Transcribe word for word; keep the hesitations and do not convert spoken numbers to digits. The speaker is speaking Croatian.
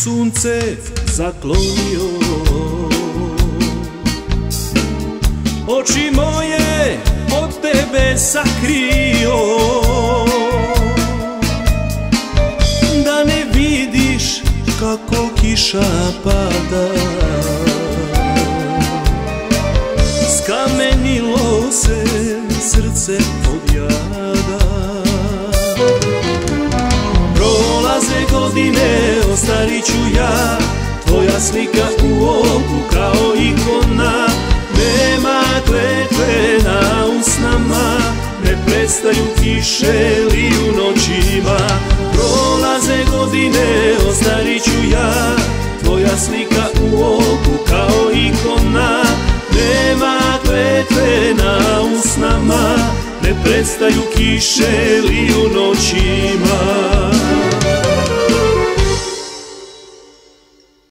sunce zaklonio. Oči moje od tebe sakrio, da ne vidiš kako kiša pada. Skamenilo se srce od jada. Prolaze godine, ostarit ću ja, tvoja slika u oku kao ikona. Nema kletve na usnama, ne prestaju kiše liju noćima. Prolaze godine, ostarit ću ja, tvoja slika u oku kao ikona. Nema kletve na usnama, ne prestaju kiše liju noćima.